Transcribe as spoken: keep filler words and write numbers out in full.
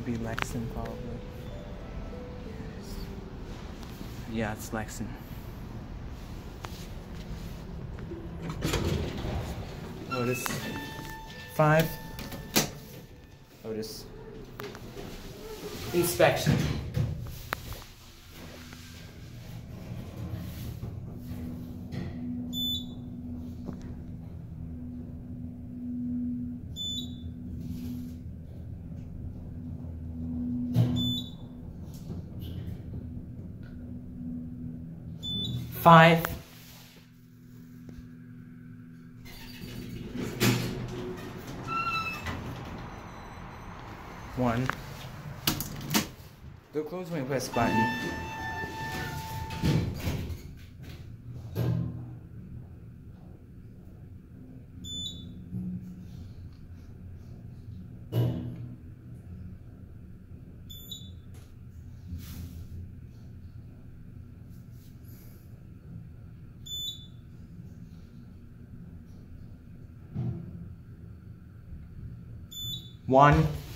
be Lexan probably. Yeah, it's Lexan. Otis. Five. Otis. Inspection. Five. One. Door close when you press button. One.